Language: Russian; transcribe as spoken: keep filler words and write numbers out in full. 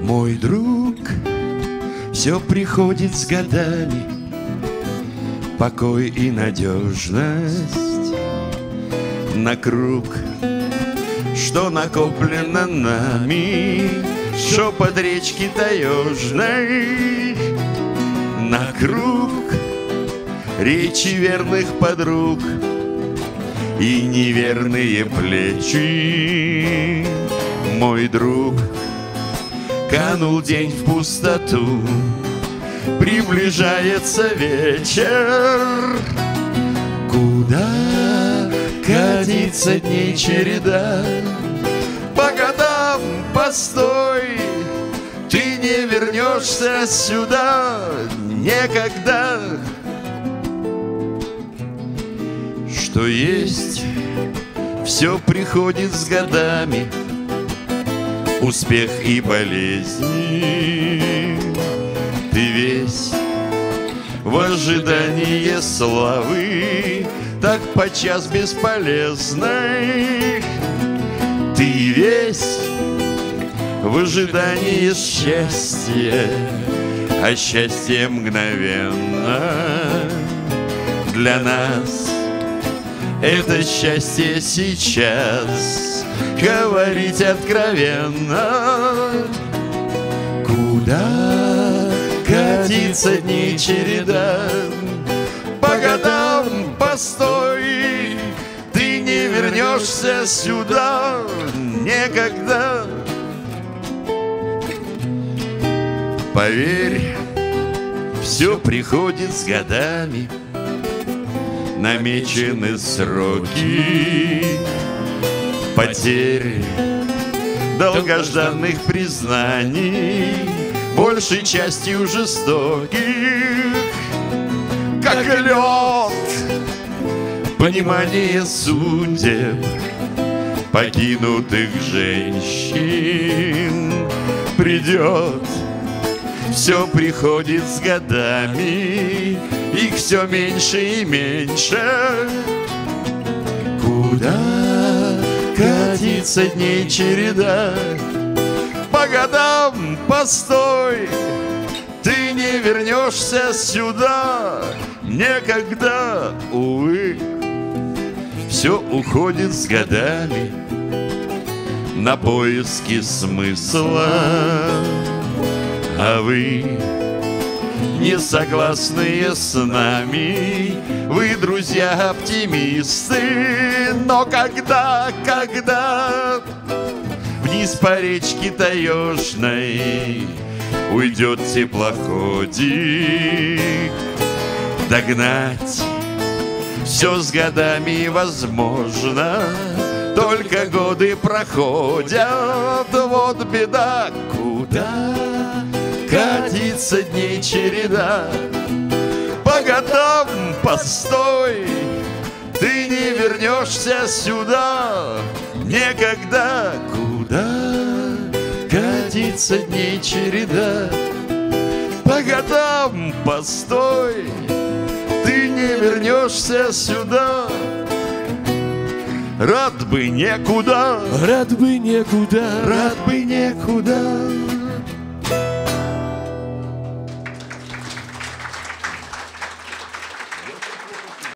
Мой друг, все приходит с годами, покой и надежность на круг, что накоплено нами, шепот речки таежной на круг, речи верных подруг и неверные плечи. Мой друг, канул день в пустоту, приближается вечер. Куда катится дней череда? По годам постой, ты не вернешься сюда никогда. Что есть, все приходит с годами, успех и болезни. Ты весь в ожидании славы, так подчас бесполезной. Ты весь в ожидании счастья, а счастье мгновенно. Для нас это счастье сейчас, говорить откровенно. Куда катится дней череда? По годам постой, ты не вернешься сюда никогда. Поверь, все приходит с годами, намечены сроки потерь, долгожданных признаний, большей частью жестоких, как лед, понимание судеб покинутых женщин придет. Все приходит с годами, их все меньше и меньше. Куда катится дней череда? По годам постой, ты не вернешься сюда никогда, увы. Все уходит с годами на поиски смысла, а вы, не согласные с нами, вы, друзья-оптимисты. Но когда, когда вниз по речке таежной уйдет теплоходик, догнать все с годами возможно, только годы проходят, вот беда. Куда катится дней череда? По годам постой, ты не вернешься сюда никогда. Куда катится дней череда? По годам постой, ты не вернешься сюда. Рад бы некуда, рад бы некуда, рад бы некуда.